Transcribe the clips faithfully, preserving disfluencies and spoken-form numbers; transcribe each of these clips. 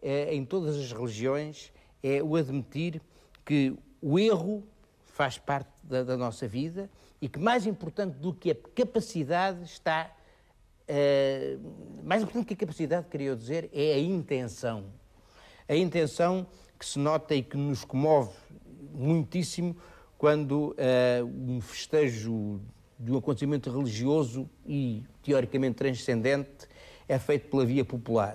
é, em todas as religiões, é o admitir que o erro faz parte da, da nossa vida e que mais importante do que a capacidade está... Uh, mais importante que a capacidade, queria eu dizer, é a intenção. A intenção que se nota e que nos comove muitíssimo quando uh, um festejo de um acontecimento religioso e teoricamente transcendente é feito pela via popular.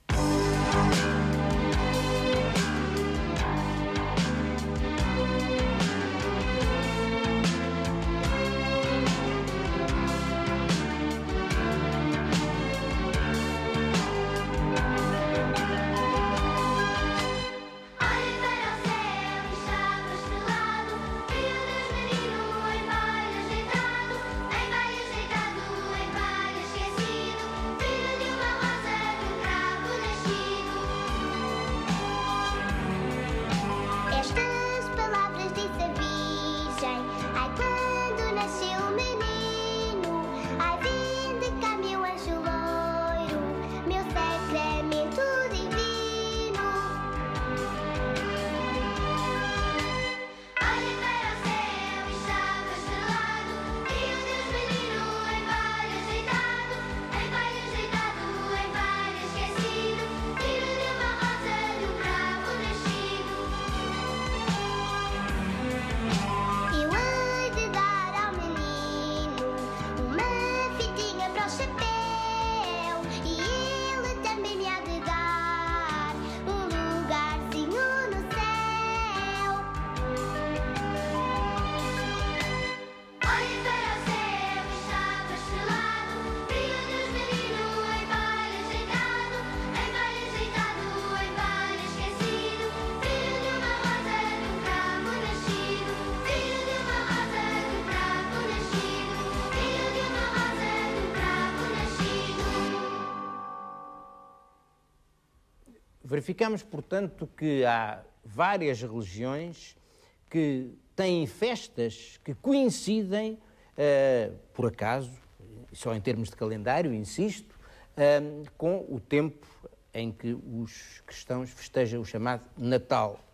Verificamos, portanto, que há várias religiões que têm festas que coincidem, uh, por acaso, só em termos de calendário, insisto, uh, com o tempo em que os cristãos festejam o chamado Natal.